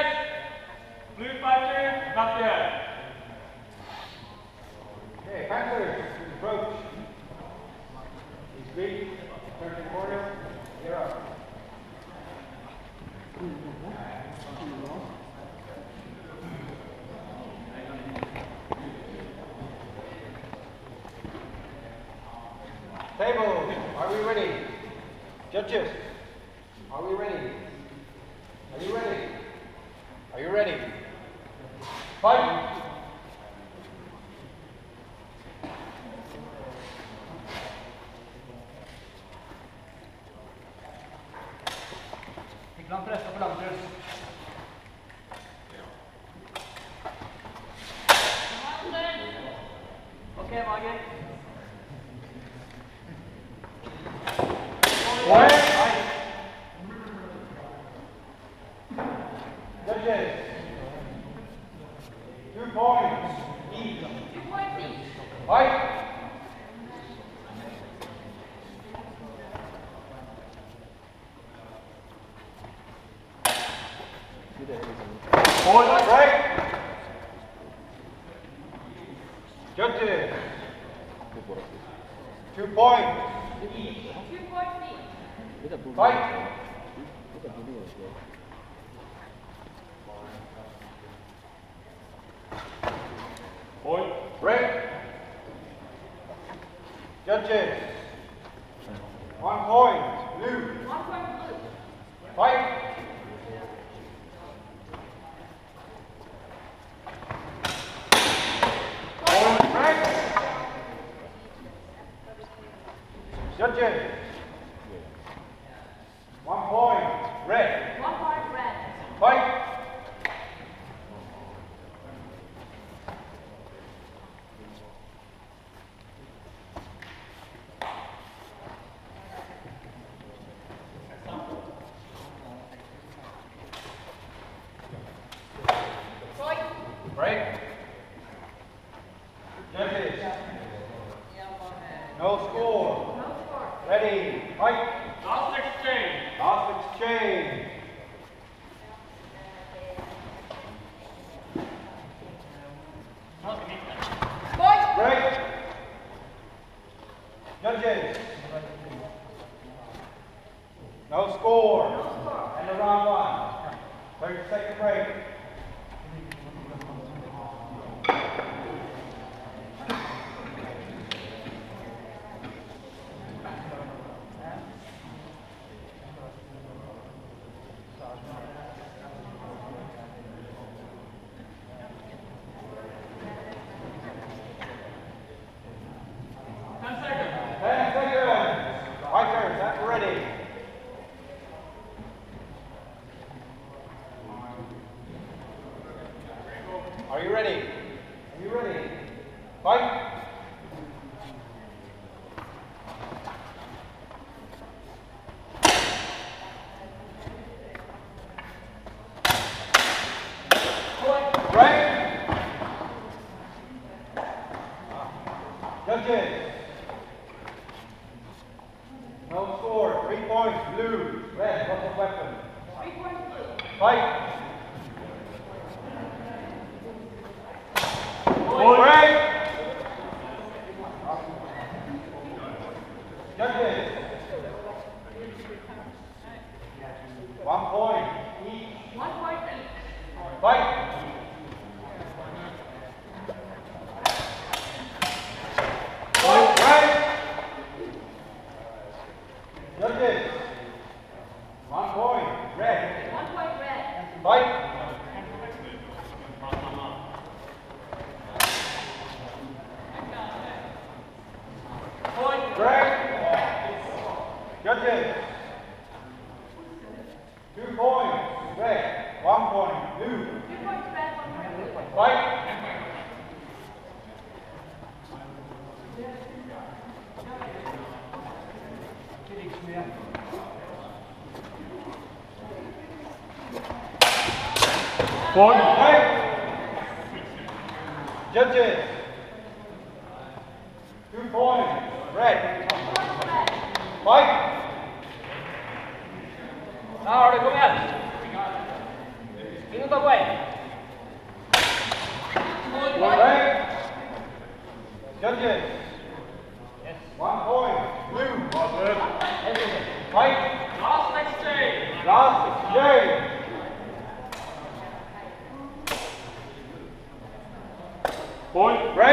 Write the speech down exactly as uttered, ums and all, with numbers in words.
Judges, blue fighter, back there. Okay, Panthers, approach. He's great. Turn to the corner. You're up. Table, are we ready? Judges, are we ready? Are you ready? Are you ready? Fight! Land pressa på Landström. Okej, Mager. Judges, two points each. Two points each. Fight! Point break. Judges, two points each. Two points each. Fight. Point break. Judges, one point blue. One point blue. Fight. Point break. Judges, one point red. One point red. Fight. Break. Judges. No score. No score. Ready. Fight. Last exchange. Last exchange. Point. Break. Judges. No score. No score. End of round one. thirty second break. Ten seconds. ten seconds. Fighters, that's ready. Are you ready? Are you ready? Fight. Break. Judges. No score. Three points. Blue. Red. What's the weapon? Three points blue. Fight. Break. Judges. One point each. One point each. Fight. Break. Judges. One point. Red. One point red. Fight. Break. Judges. Two points. Red. One point. Blue. Two points red. One point blue. Fight. Point. Break. Judges. Two points. Red. Two points red. Fight. Ja, har det kommit igen. In och Kultorp way. Red. Judges. Yes. One point. Blue. Everything. White. Last exchange. Last exchange. Point. Red.